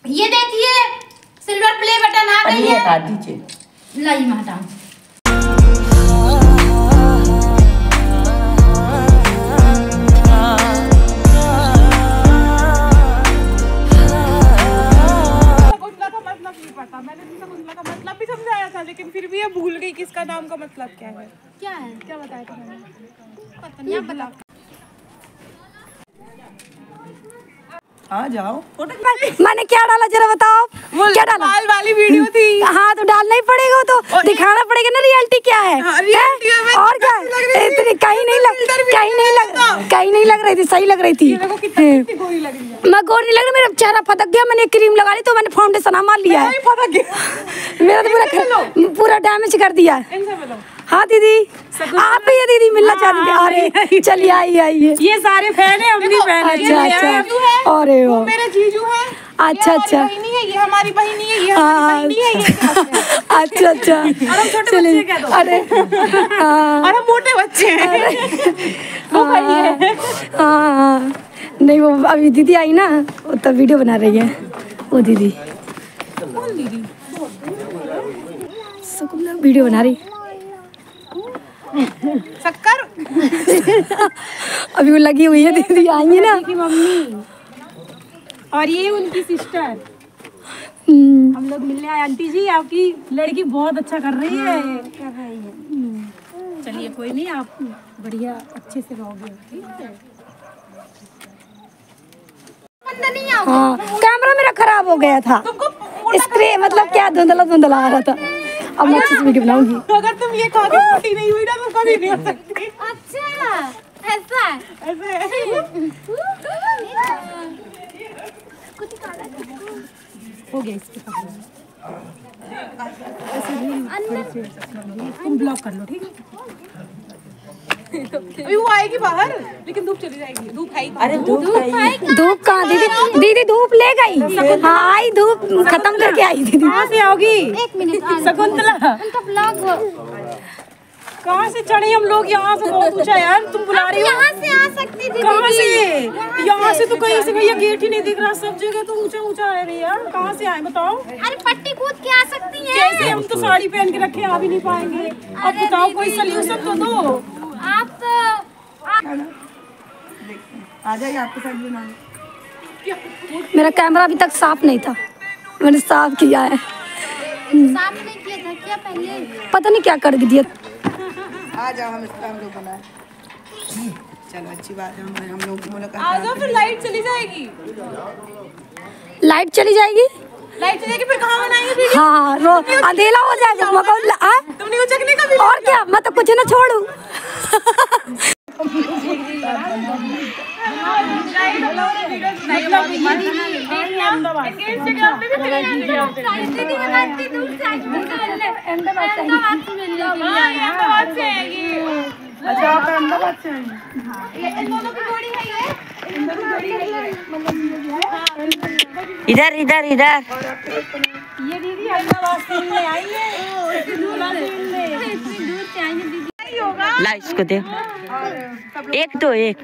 ये देखिए silver play button आ गई है। हटा दीजिए। लाई मैं हटाऊं। मैंने कुंतला का मतलब भी समझाया था, लेकिन फिर भी ये भूल गई कि इसका नाम का मतलब क्या है। क्या बताया था मैंने? पता नहीं बता। हाँ जाओ। मैंने क्या डाला जरा बताओ। क्या डाला? बाल वाली वीडियो थी। हाँ तो डालना ही पड़ेगा, तो दिखाना पड़ेगा ना रियलिटी क्या है। और क्या इतनी कहीं नहीं लग रही थी, सही लग रही थी। मैं गोरी नहीं लग रही, मेरा चेहरा फटक गया। मैंने क्रीम लगा ली तो मैंने फाउंडेशन मार लिया है। मेरा तो पूरा डैमेज कर दिया। हाँ दीदी, आप ही दीदी मिलना चाहती थी। अरे चलिए आइए। ये सारे फैन है, अपनी फैन है। अच्छा। अरे वो मेरा जीजू है। अच्छा। ये हमारी बहन है, ये हमारी बहन है। अच्छा। और हम छोटे बच्चे क्या दो? अरे और हम मोटे बच्चे हैं। वो भाई है। हाँ नहीं, वो अभी दीदी आई ना, वो तब वीडियो बना रही है वो दीदी। कौन दीदी? सुकुमार वीडियो बना रही। शक्कर अभी वो लगी हुई है, दीदी आई है ना मम्मी, और ये उनकी सिस्टर। हम लोग मिलने आए। आंटी जी आपकी लड़की बहुत अच्छा कर रही है। चलिए कोई नहीं, आप बढ़िया अच्छे से रहोगे। ठीक है। हाँ कैमरा मेरा खराब हो गया था, स्प्रे मतलब क्या धुंधला आ रहा था। अब मैं अच्छे से वीडियो बनाऊंगी। अगर तुम ये खा के मोटी नहीं हुई ना तो कभी नहीं हो सकती। अच्छा ऐसा हो गया इसके पास। तुम ब्लॉक कर लो, ठीक है। अभी वो आएगी बाहर, लेकिन धूप चली जाएगी। धूप है ही। अरे धूप कहाँ दीदी धूप ले गई। हाँ आई, धूप खत्म करके आई दीदी। कहाँ से आओगी? एक मिनट शकुंतला उनका ब्लॉग कहाँ से चढ़े हम लोग? यहाँ से बहुत ऊंचा यार। तुम बुला रही हो? यहाँ से आ सकती थी। कहाँ से? यहाँ से तो कहीं से भैया गेट ही नहीं दिख रहा। सब जगह तो ऊंचा है भैया। कहाँ से आए बताओ? अरे पट्टी कूद के आ सकती है। कैसे? हम तो साड़ी पहन के रखे, आ भी नहीं पाएंगे। अब बताओ कोई सल्यूशन तो दो। आप तो आ जाइए आपके साथ बनाने। मेरा कैमरा अभी तक साफ नहीं था, मैंने साफ किया है। साफ नहीं किया था क्या पहले? पता नहीं क्या कर दिया। आ जाओ, हम इसका हम लोग बनाए। चलो अच्छी बात है, हम लोग की मुलाकात। आ जाओ, फिर लाइट चली जाएगी। लाइट चली जाएगी? लाइट चली जाएगी फिर कहाँ बनाएंगे वीडियो? हाँ अंधेला हो जाएगा। तुम नहीं उचकने का भी। और क्या, मैं तो कुछ ना छोड़ू। अच्छा आप अहमदाबाद से हैं? इधर ये दीदी अहमदाबाद से मिलने आई है। इतनी दूर से आई है दीदी। ला इसको दे। एक दो एक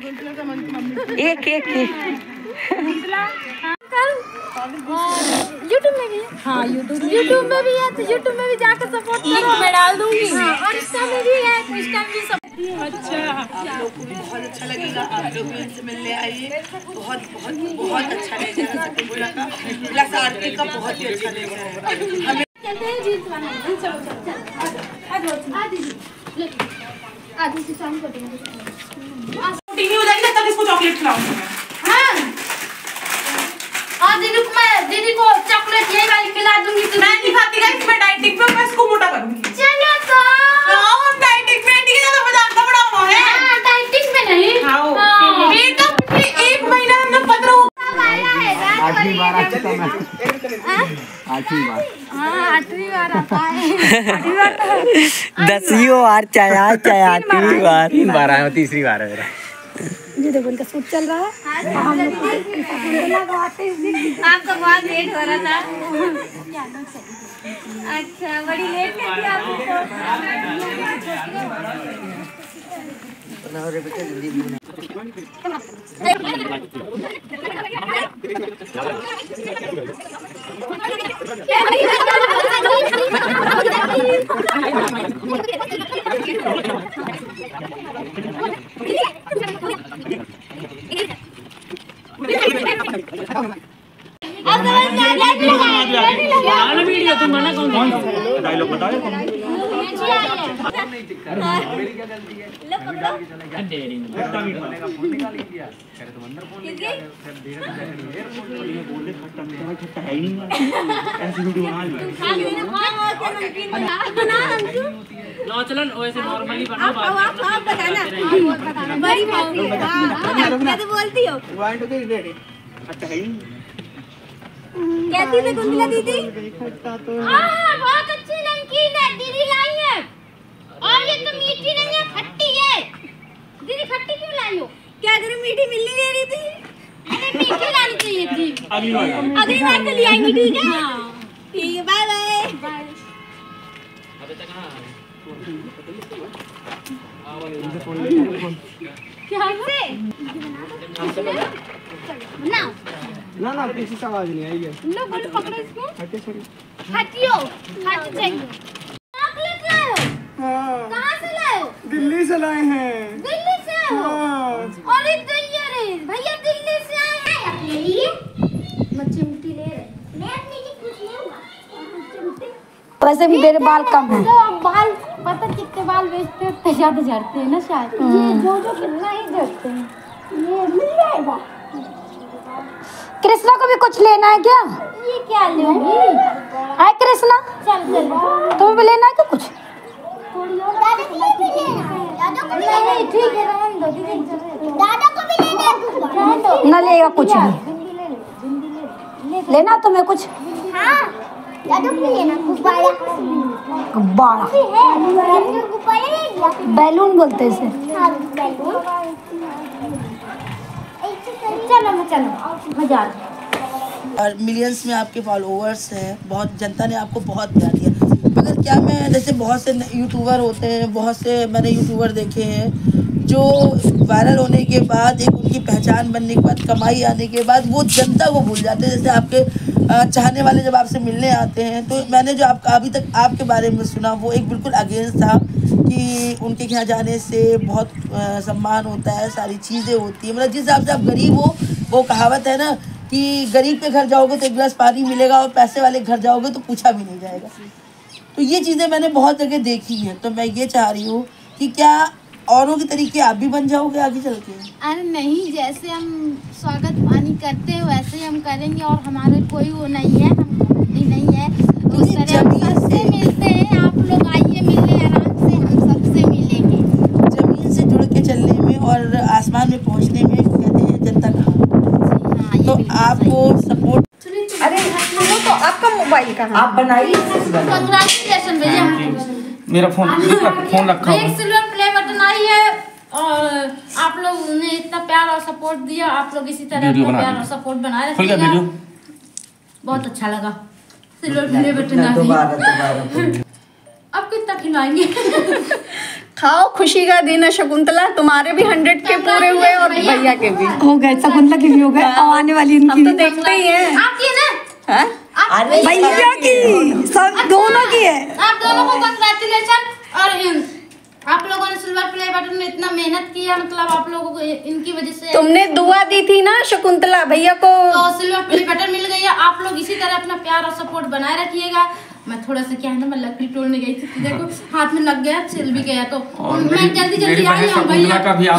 यूट्यूब में भी है। हाँ यूट्यूब में भी है, तो यूट्यूब में भी जाकर सपोर्ट करो। मैं डाल दूंगी। और इंस्टा में भी है, तो इंस्टा में भी सपोर्ट। अच्छा आप लोग को भी बहुत अच्छा लगेगा। आप लोग भी इनसे मिलने आइए। बहुत अच्छा नेचर है। प्लस आरती का बहुत ही अच्छा नेचर है। हमें चलते हैं जीन्स बनाने। चलो आ दीदी शाम को देंगे। टीवी हो जाएगी ना तब इसको चॉकलेट खिलाऊंगी। हाँ दीदी को चॉकलेट यही वाली खिला दूंगी। मैं नहीं खाती गाइस, मैं डाइटिंग पे, मैं इसको मोटा करूंगी। चलो तो हम डाइटिंग में नहीं, ज्यादा मजाक का बड़ा हुआ है। हां डाइटिंग में नहीं। हां ये तो एक महीना हम लोग 15 आया है रात आठवीं बार आ चुका मैं। आठवीं बार। हां 8वीं बार आता है। 10वीं बार चाहे 8वीं बार। 3 बार आया, 3री बार है मेरा। ये देखो इनका सूट चल रहा है। आपका बहुत लेट हो रहा था। अच्छा बड़ी लेट कर दिया आपको। वीडियो तुम मना कौन डायलॉग बताओ चलन वैसे नॉर्मली बनाओ आप बताना बड़ी कैसे बोलती हो कैसी थी कुंदला दीदी? बहुत अच्छी नमकीन है दीदी लाई है। और ये तो मीठी नहीं है, खट्टी है। दीदी खट्टी क्यों लाई हो? क्या करूं, मीठी मिल नहीं रही थी। अरे मीठी लानी चाहिए थी। अगली बार से ले आएंगी, ठीक है? ठीक है, बाय बाय। क्या से? ना ना किसी से आवाज नहीं आई है। लो बोलो, पकड़ो इसको। हटियो, हट जाइए। आप लेके आए हो? हाँ। कहाँ से लाए हो? दिल्ली से लाए हैं। दिल्ली से आए हो? हाँ। अरे दैया रे, भैया दिल्ली से आए हैं। ले लिए? मच्छी मुट्ठी ले रहे। मैं अपने लिए कुछ नहीं हुआ। वैसे भी मेरे बाल कम है। तो बाल पता कितने बाल बेचते हैं, उतने ज्यादा झड़ते हैं ना शायद। ये जो कितना ही झड़ते हैं। ये मिल जाएगा। कृष्णा को भी कुछ लेना है क्या? ये क्या लोगी? हाय कृष्णा, चल चल। तुम्हें भी लेना है क्या कुछ? दादा को भी लेना है। नहीं ठीक है, रहने दो दीदी। दादा को भी लेना है। रहने दो। न लेगा कुछ भी। बिंदी ले ले, बिंदी ले ले। लेना तुम्हें कुछ? हाँ, दादा को भी लेना। गुब्बारा। गुब्बारा। गुब्बारा ले लिया। बैलून बोलते हैं इसे। हाँ, बैलून। चलो चलो, मजा आ रहा। और मिलियंस में आपके फॉलोअर्स हैं, बहुत जनता ने आपको बहुत प्यार दिया। मगर क्या मैं जैसे बहुत से यूट्यूबर होते हैं, बहुत से मैंने यूट्यूबर देखे हैं जो वायरल होने के बाद, एक उनकी पहचान बनने के बाद, कमाई आने के बाद वो जनता को भूल जाते हैं। जैसे आपके चाहने वाले जब आपसे मिलने आते हैं, तो मैंने जो आपका अभी तक आपके बारे में सुना वो एक बिल्कुल अगेंस्ट था कि उनके यहाँ जाने से बहुत सम्मान होता है, सारी चीज़ें होती हैं। मतलब जिस हिसाब से आप गरीब हो, वो कहावत है ना कि गरीब के घर जाओगे तो एक गिलास पानी मिलेगा और पैसे वाले घर जाओगे तो पूछा भी नहीं जाएगा। तो ये चीज़ें मैंने बहुत जगह देखी हैं। तो मैं ये चाह रही हूँ कि क्या औरों के तरीके आप भी बन जाओगे आगे चल के? अरे नहीं, जैसे हम स्वागत पानी करते हैं वैसे ही हम करेंगे। और हमारे कोई वो नहीं है, हम नहीं है। उस तरह हम सबसे मिलते हैं। आप लोग आइए मिलने, आराम से हम सबसे मिलेंगे। जमीन से जुड़ के चलने में और आसमान में पहुँचने में कहते हैं जनता कहाँ। तो आपको सपोर्ट। अरे सुनो तो, आपका मोबाइल कहाँ? आप बनाइए। कंग्रेचुलेशन भैया। मेरा फोन रखा एक सिल्वर प्ले बटन आई है। और आप लोग ने इतना प्यार और सपोर्ट दिया। आप लोग इसी तरह अपना प्यार और सपोर्ट बनाए रखिएगा। बहुत अच्छा लगा। सिल्वर प्ले बटन आ गई। अब कितना खिलाएंगे? खाओ, खुशी का दिन है शकुंतला। तुम्हारे भी 100 के पूरे हुए और भैया के भी हो गए, शकुंतला के भी हो गए, और आने वाली इनकी हम तो भी। देखते ही हैं। आपकी है ना? हाँ? भैया की, सब दोनों की है। आप दोनों को कंग्रेचुलेशन। और आप लोगों ने सिल्वर प्ले बटन में इतना मेहनत किया, मतलब आप लोगों को इनकी वजह से तुमने दुआ दी थी ना शकुंतला भैया को, तो सिल्वर प्ले बटन मिल गई है। आप लोग इसी तरह अपना प्यार और सपोर्ट बनाए रखिएगा। मैं थोड़ा सा क्या है ना, मैं लकड़ी तोड़ने गई थी, देखो हाथ में लग गया, छिल भी गया। तो मैं जल्दी जल्दी आई हूँ भैया।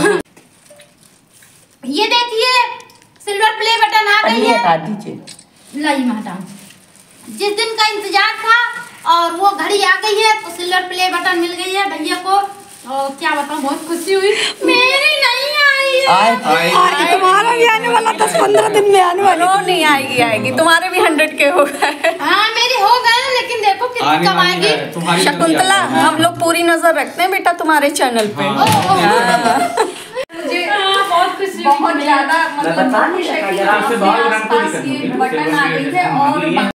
ये देखिए सिल्वर प्ले बटन आ गई है। लाई मैं हटाऊं। जिस दिन का इंतजार था और वो घड़ी आ गई है, तो सिल्वर प्ले बटन मिल गई है भैया को। और क्या बताऊं, बहुत खुशी हुई। मेरी नहीं आई है। तुम्हारा भी आने वाला 10-15 दिन में आने वाला। नहीं आएगी, आएगी। तुम्हारे भी 100 के हो गए। हाँ मेरी हो गए, लेकिन देखो कितनी कमाएगी। शकुंतला, हम लोग पूरी नजर रखते हैं बेटा तुम्हारे चैनल पे। मुझे बहुत खुशी, बहुत ज्यादा मतलब बटन आ गई है। और